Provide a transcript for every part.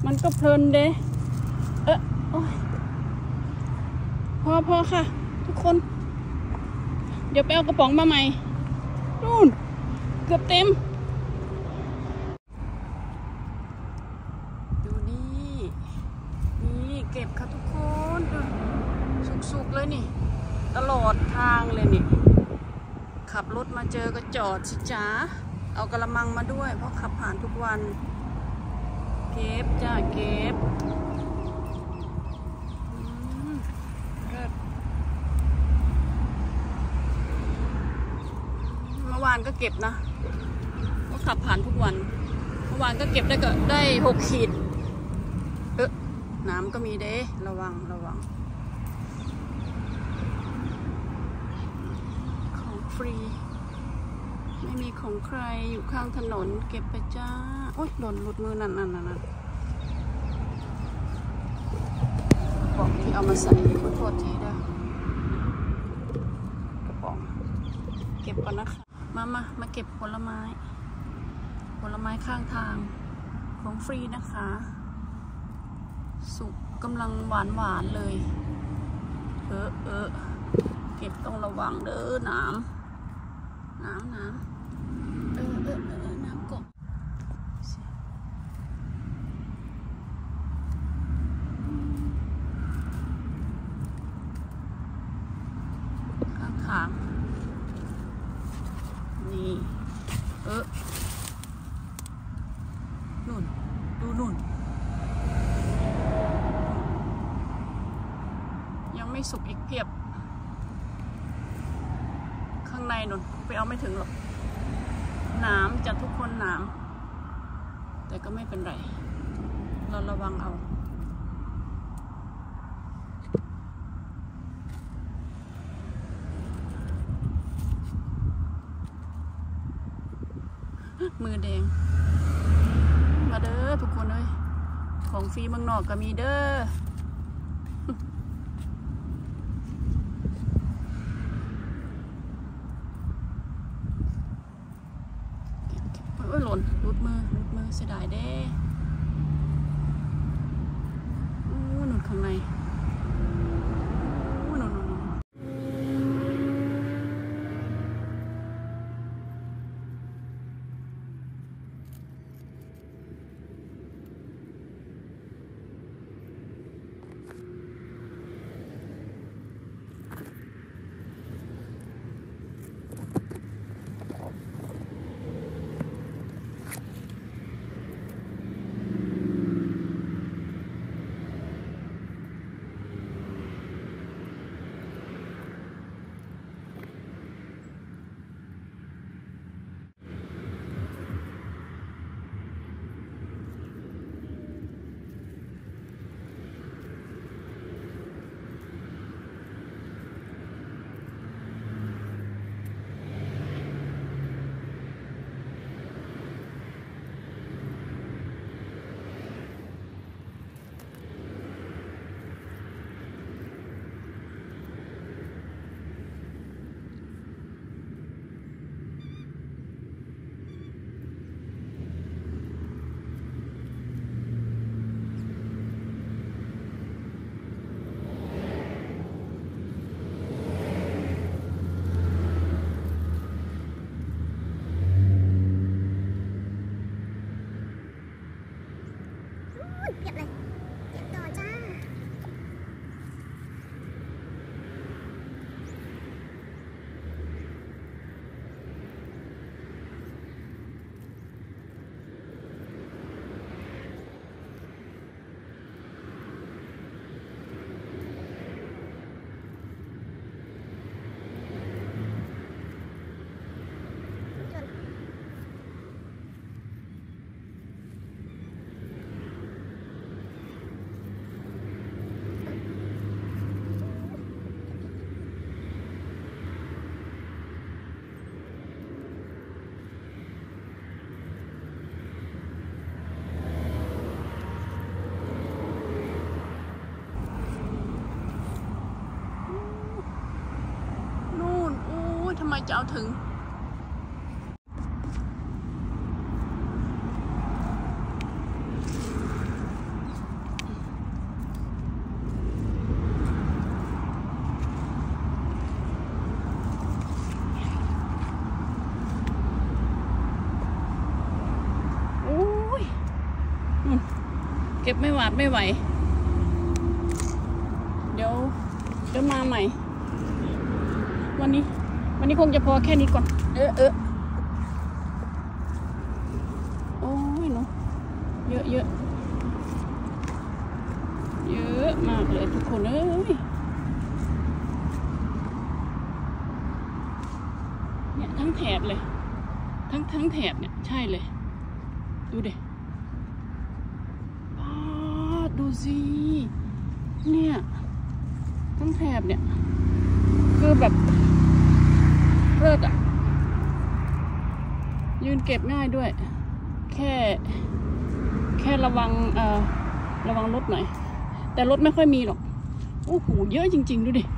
มันก็เพลินเด้โอ้ยพอค่ะทุกคนเดี๋ยวไปเอากระป๋องมาใหม่นู่นเกือบเต็มดูนี่เก็บค่ะทุกคนสุกๆเลยนี่ตลอดทางเลยนี่ขับรถมาเจอก็จอดสิจ้าเอากระมังมาด้วยเพราะขับผ่านทุกวันเก็บจ้าเก็บเมื่อวานก็เก็บนะก็ขับผ่านทุกวันเมื่อวานก็เก็บได้6 ขีดน้ำก็มีเด้ระวังของฟรีไม่มีของใครอยู่ข้างถนนเก็บไปจ้าโอ๊ยหล่นหลุดมือนั่นบอกที่เอามาใส่ขอโทษทีด้วยกระป๋องเก็บก่อนนะคะมาเก็บผลไม้ข้างทางของฟรีนะคะสุกกำลังหวานเลยเก็บต้องระวังเด้อน้ำกบข้างนี่นู่นดูนู่นยังไม่สุกอีกเพียบข้างในนู่นไปเอาไม่ถึงหรอกน้ำจะทุกคนน้ำแต่ก็ไม่เป็นไรเราระวังเอามือแดงมาเด้อทุกคนเลยของฟรีเมืองนอกก็มีเด้อหล่นรุดมือเสียดายเด้หนุนข้างในเก็บเลยเก็บต่อจ้าทำไมจะเอาถึงเก็บไม่หวาดไม่ไหวเดี๋ยวมาใหม่วันนี้คงจะพอแค่นี้ก่อนโอ้ยเนาะเยอะมากเลยทุกคนเอ้ยเนี่ยทั้งแถบเลยทั้งแถบเนี่ยใช่เลยดูดิดูสิเนี่ยทั้งแถบเนี่ยคือแบบเลิศอ่ะยืนเก็บง่ายด้วยแค่ระวังรถหน่อยแต่รถไม่ค่อยมีหรอกโอ้โหเยอะจริงๆดูดิ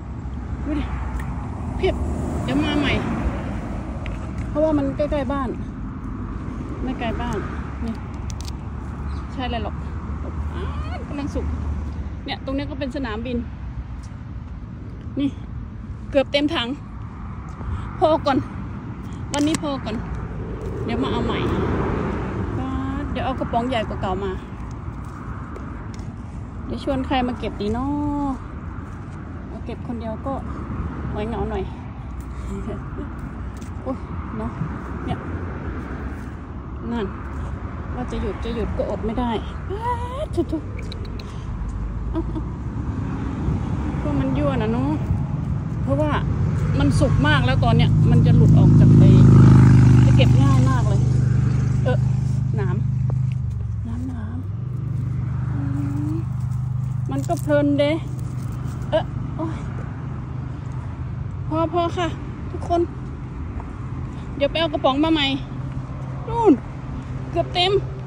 เพียบเดี๋ยวมาใหม่เพราะว่ามันใกล้ๆบ้านไม่ไกลบ้านนี่ใช่เลยหรอกกำลังสุกเนี่ยตรงนี้ก็เป็นสนามบินนี่เกือบเต็มถังพอก่อนวันนี้พอก่อนเดี๋ยวมาเอาใหม่เดี๋ยวเอากระป๋องใหญ่กว่าเก่ามาเดี๋ยวชวนใครมาเก็บดีเนาะมาเก็บคนเดียวก็หงอยเหงาหน่อยโอ้เนาะเนี่ยนั่นว่าจะหยุดก็อดไม่ได้ทุกก็มันยั่วนะเนาะเพราะว่ามันสุกมากแล้วตอนเนี้ยมันจะหลุดออกจากไปจะเก็บง่ายมากเลยน้ำมันก็เพลินเด้โอ้ยพอค่ะทุกคนเดี๋ยวไปเอากระป๋องมาใหม่นู่นเกือบเต็ม